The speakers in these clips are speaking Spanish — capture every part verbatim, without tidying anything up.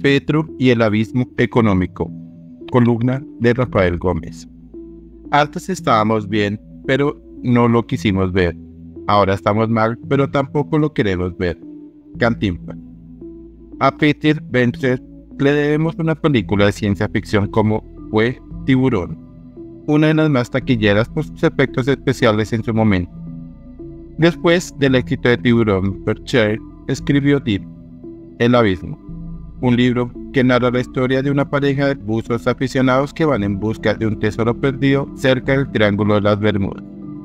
Petro y el abismo económico. Columna de Rafael Gómez. Antes estábamos bien, pero no lo quisimos ver. Ahora estamos mal, pero tampoco lo queremos ver. Cantinflas. A Peter Venture le debemos una película de ciencia ficción como fue Tiburón, una de las más taquilleras por sus efectos especiales en su momento. Después del éxito de Tiburón, Venture escribió Deep, El abismo, un libro que narra la historia de una pareja de buzos aficionados que van en busca de un tesoro perdido cerca del Triángulo de las Bermudas.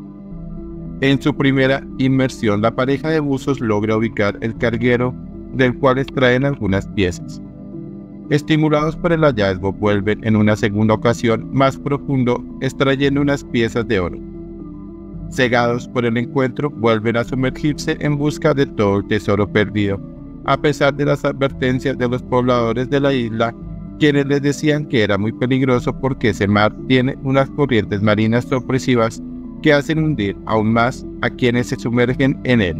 En su primera inmersión, la pareja de buzos logra ubicar el carguero del cual extraen algunas piezas. Estimulados por el hallazgo, vuelven en una segunda ocasión más profundo, extrayendo unas piezas de oro. Cegados por el encuentro, vuelven a sumergirse en busca de todo el tesoro perdido, a pesar de las advertencias de los pobladores de la isla, quienes les decían que era muy peligroso porque ese mar tiene unas corrientes marinas opresivas que hacen hundir aún más a quienes se sumergen en él.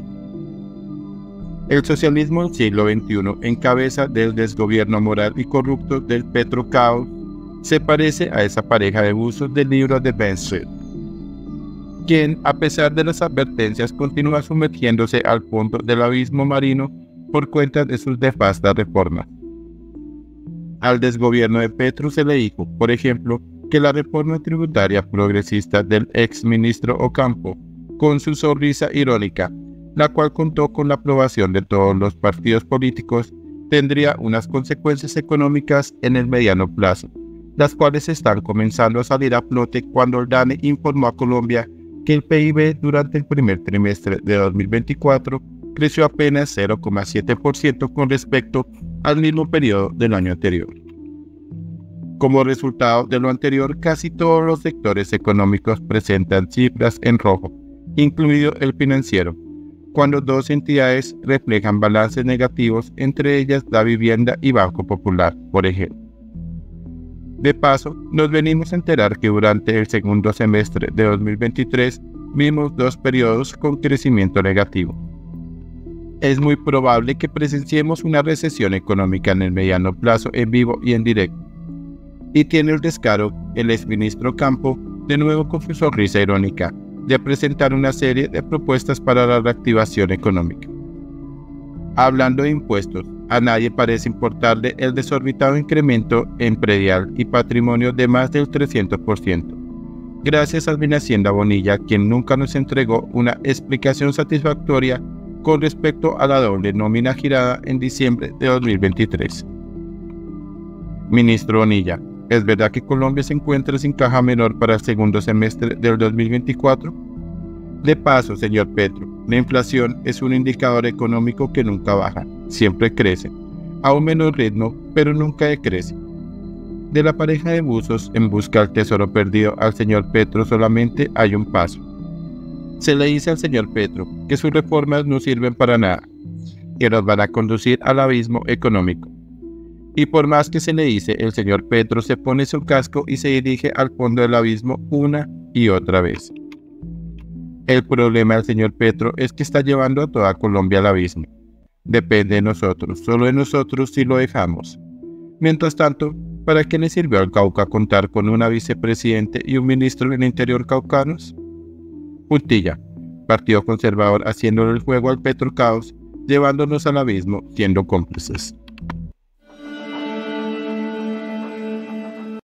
El socialismo del siglo veintiuno, en cabeza del desgobierno moral y corrupto del Petrocaos, se parece a esa pareja de buzos del libro de Venture, quien, a pesar de las advertencias, continúa sumergiéndose al fondo del abismo marino por cuenta de sus nefastas reformas. Al desgobierno de Petro se le dijo, por ejemplo, que la reforma tributaria progresista del ex ministro Ocampo, con su sonrisa irónica, la cual contó con la aprobación de todos los partidos políticos, tendría unas consecuencias económicas en el mediano plazo, las cuales están comenzando a salir a flote cuando el DANE informó a Colombia que el P I B durante el primer trimestre de dos mil veinticuatro creció apenas cero coma siete por ciento con respecto al mismo periodo del año anterior. Como resultado de lo anterior, casi todos los sectores económicos presentan cifras en rojo, incluido el financiero, cuando dos entidades reflejan balances negativos, entre ellas la Vivienda y Banco Popular, por ejemplo. De paso, nos venimos a enterar que durante el segundo semestre de dos mil veintitrés vimos dos periodos con crecimiento negativo. Es muy probable que presenciemos una recesión económica en el mediano plazo en vivo y en directo. Y tiene el descaro el exministro Campo, de nuevo con su sonrisa irónica, de presentar una serie de propuestas para la reactivación económica. Hablando de impuestos, a nadie parece importarle el desorbitado incremento en predial y patrimonio de más del trescientos por ciento. Gracias a Hacienda Bonilla, quien nunca nos entregó una explicación satisfactoria con respecto a la doble nómina girada en diciembre de dos mil veintitrés. Ministro Bonilla, ¿es verdad que Colombia se encuentra sin caja menor para el segundo semestre del dos mil veinticuatro? De paso, señor Petro, la inflación es un indicador económico que nunca baja, siempre crece, a un menor ritmo, pero nunca decrece. De la pareja de buzos en busca del tesoro perdido al señor Petro solamente hay un paso. Se le dice al señor Petro que sus reformas no sirven para nada, que nos van a conducir al abismo económico. Y por más que se le dice, el señor Petro se pone su casco y se dirige al fondo del abismo una y otra vez. El problema del señor Petro es que está llevando a toda Colombia al abismo. Depende de nosotros, solo de nosotros si lo dejamos. Mientras tanto, ¿para qué le sirvió al Cauca contar con una vicepresidente y un ministro del Interior caucanos? Puntilla, Partido Conservador haciéndole el juego al Petrocaos, llevándonos al abismo siendo cómplices.